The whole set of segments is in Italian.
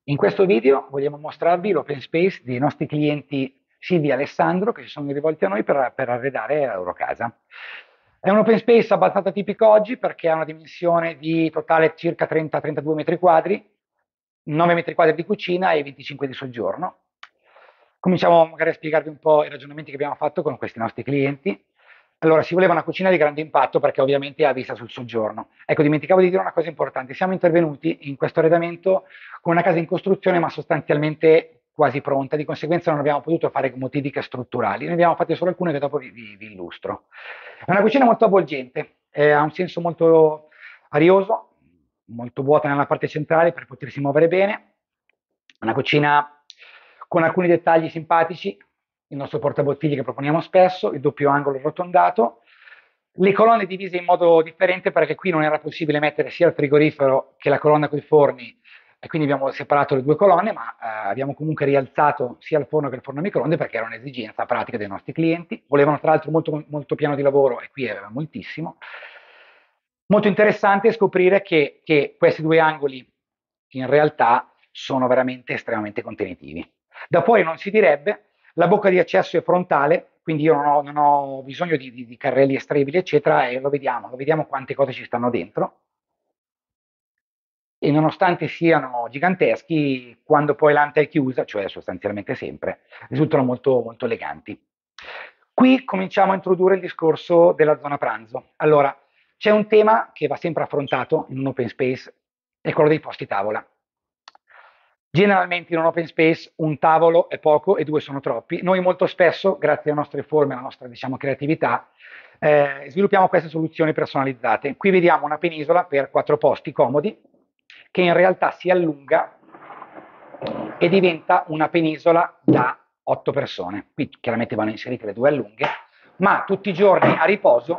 In questo video vogliamo mostrarvi l'open space dei nostri clienti Silvia e Alessandro che si sono rivolti a noi per arredare la loro casa. È un open space abbastanza tipico oggi perché ha una dimensione di totale circa 30-32 metri quadri, 9 metri quadri di cucina e 25 di soggiorno. Cominciamo magari a spiegarvi un po' i ragionamenti che abbiamo fatto con questi nostri clienti. Allora, si voleva una cucina di grande impatto perché ovviamente ha vista sul soggiorno. Ecco, dimenticavo di dire una cosa importante. Siamo intervenuti in questo arredamento con una casa in costruzione ma sostanzialmente quasi pronta, di conseguenza non abbiamo potuto fare modifiche strutturali, ne abbiamo fatte solo alcune che dopo vi illustro. È una cucina molto avvolgente, ha un senso molto arioso, molto vuota nella parte centrale per potersi muovere bene, una cucina con alcuni dettagli simpatici, il nostro portabottiglie che proponiamo spesso, il doppio angolo arrotondato, le colonne divise in modo differente perché qui non era possibile mettere sia il frigorifero che la colonna con i forni e quindi abbiamo separato le due colonne, ma abbiamo comunque rialzato sia il forno che il forno a microonde perché era un'esigenza pratica dei nostri clienti. Volevano tra l'altro molto piano di lavoro e qui aveva moltissimo. Molto interessante scoprire che questi due angoli in realtà sono veramente estremamente contenitivi. Da fuori non si direbbe, la bocca di accesso è frontale, quindi io non ho bisogno di carrelli estraibili, eccetera, e lo vediamo quante cose ci stanno dentro. E nonostante siano giganteschi, quando poi l'anta è chiusa, cioè sostanzialmente sempre, risultano molto eleganti. Qui cominciamo a introdurre il discorso della zona pranzo. Allora, c'è un tema che va sempre affrontato in un open space, è quello dei posti tavola. Generalmente in un open space un tavolo è poco e due sono troppi. Noi molto spesso, grazie alle nostre forme, alla nostra diciamo, creatività, sviluppiamo queste soluzioni personalizzate. Qui vediamo una penisola per 4 posti comodi che in realtà si allunga e diventa una penisola da 8 persone. Qui chiaramente vanno inserite le due allunghe, ma tutti i giorni a riposo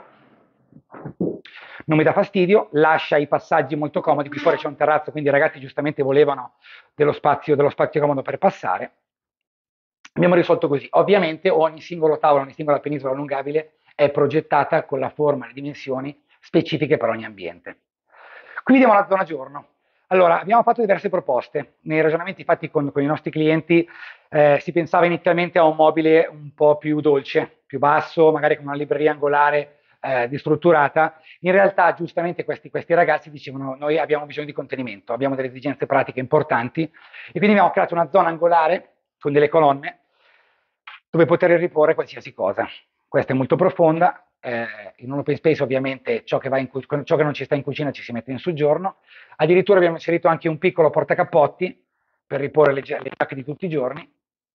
non mi dà fastidio, lascia i passaggi molto comodi, qui fuori c'è un terrazzo, quindi i ragazzi giustamente volevano dello spazio comodo per passare. Abbiamo risolto così. Ovviamente ogni singolo tavolo, ogni singola penisola allungabile è progettata con la forma e le dimensioni specifiche per ogni ambiente. Qui vediamo la zona giorno. Allora, abbiamo fatto diverse proposte. Nei ragionamenti fatti con i nostri clienti si pensava inizialmente a un mobile un po' più dolce, più basso, magari con una libreria angolare distrutturata. In realtà, giustamente, questi ragazzi dicevano: noi abbiamo bisogno di contenimento, abbiamo delle esigenze pratiche importanti, e quindi abbiamo creato una zona angolare con delle colonne dove poter riporre qualsiasi cosa. Questa è molto profonda. In un open space, ovviamente, ciò che non ci sta in cucina ci si mette in soggiorno. Addirittura abbiamo inserito anche un piccolo portacappotti per riporre le giacche di tutti i giorni.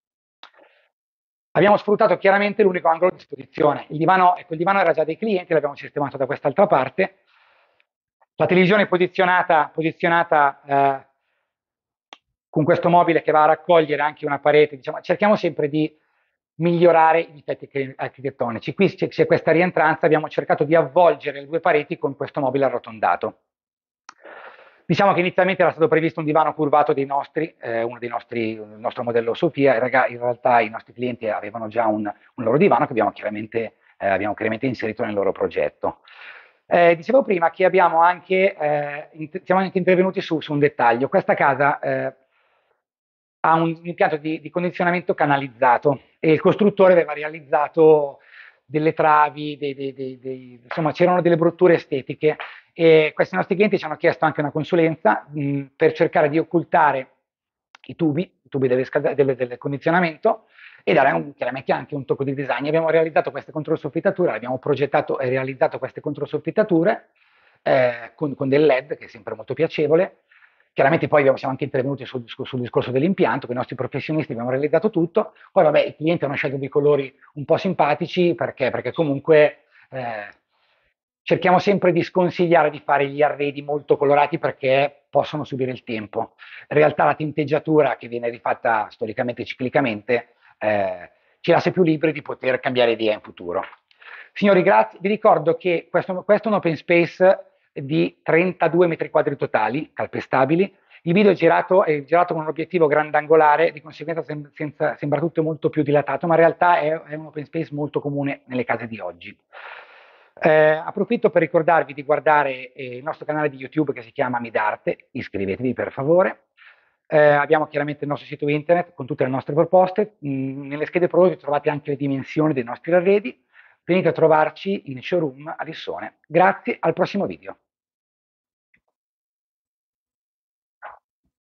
Abbiamo sfruttato chiaramente l'unico angolo a disposizione. Il divano era già dei clienti, l'abbiamo sistemato da quest'altra parte. La televisione è posizionata con questo mobile che va a raccogliere anche una parete. Diciamo, cerchiamo sempre di migliorare i difetti architettonici. Qui c'è questa rientranza, abbiamo cercato di avvolgere le due pareti con questo mobile arrotondato. Diciamo che inizialmente era stato previsto un divano curvato il nostro modello Sofia, in realtà i nostri clienti avevano già un loro divano che abbiamo chiaramente inserito nel loro progetto. Dicevo prima che siamo anche intervenuti su un dettaglio. Questa casa ha un impianto di condizionamento canalizzato e il costruttore aveva realizzato delle travi, insomma c'erano delle brutture estetiche e questi nostri clienti ci hanno chiesto anche una consulenza per cercare di occultare i tubi del condizionamento e dare chiaramente anche un tocco di design. Abbiamo realizzato queste controsoffittature, abbiamo progettato e realizzato queste controsoffittature con del LED, che è sempre molto piacevole. Chiaramente poi siamo anche intervenuti sul discorso dell'impianto, con i nostri professionisti abbiamo realizzato tutto. Poi vabbè, i clienti hanno scelto dei colori un po' simpatici perché comunque cerchiamo sempre di sconsigliare di fare gli arredi molto colorati perché possono subire il tempo. In realtà la tinteggiatura che viene rifatta storicamente e ciclicamente ci lascia più liberi di poter cambiare idea in futuro. Signori, grazie. Vi ricordo che questo è un open space di 32 metri quadri totali, calpestabili. Il video è girato con un obiettivo grandangolare, di conseguenza sembra tutto molto più dilatato, ma in realtà è un open space molto comune nelle case di oggi. Approfitto per ricordarvi di guardare il nostro canale di YouTube che si chiama Midarte, iscrivetevi per favore. Abbiamo chiaramente il nostro sito internet con tutte le nostre proposte. Nelle schede prodotti trovate anche le dimensioni dei nostri arredi. Venite a trovarci in showroom a Lissone. Grazie, al prossimo video.